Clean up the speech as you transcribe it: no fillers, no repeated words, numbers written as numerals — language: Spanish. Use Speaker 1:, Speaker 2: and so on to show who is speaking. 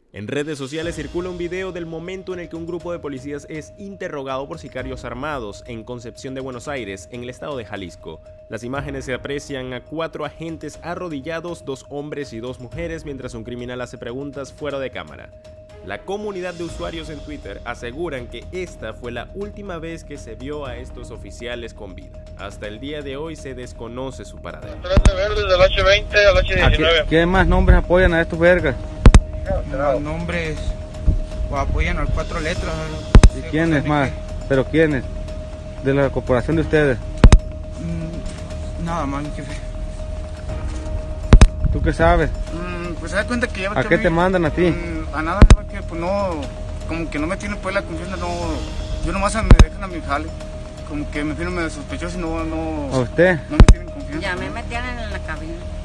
Speaker 1: En redes sociales circula un video del momento en el que un grupo de policías es interrogado por sicarios armados en Concepción de Buenos Aires, en el estado de Jalisco. Las imágenes se aprecian a 4 agentes arrodillados, 2 hombres y 2 mujeres, mientras un criminal hace preguntas fuera de cámara. La comunidad de usuarios en Twitter aseguran que esta fue la última vez que se vio a estos oficiales con vida. Hasta el día de hoy se desconoce su paradero.
Speaker 2: Del 820 al 819.
Speaker 3: ¿Qué más nombres apoyan a estos vergas?
Speaker 4: Más nombres o apoyan a 4 letras.
Speaker 3: ¿Y quiénes más? ¿Pero quiénes? ¿De la corporación de ustedes?
Speaker 4: Nada más, mi jefe.
Speaker 3: ¿Tú qué sabes?
Speaker 4: Pues se da cuenta que ya...
Speaker 3: ¿A qué te mandan a ti?
Speaker 4: A nada, que pues no, como que no me tienen pues la confianza, no, yo nomás me dejan a mi jale, como que me tienen medio sospechoso y no,
Speaker 3: ¿A usted?
Speaker 4: no me tienen confianza.
Speaker 5: Ya me metían en la cabina.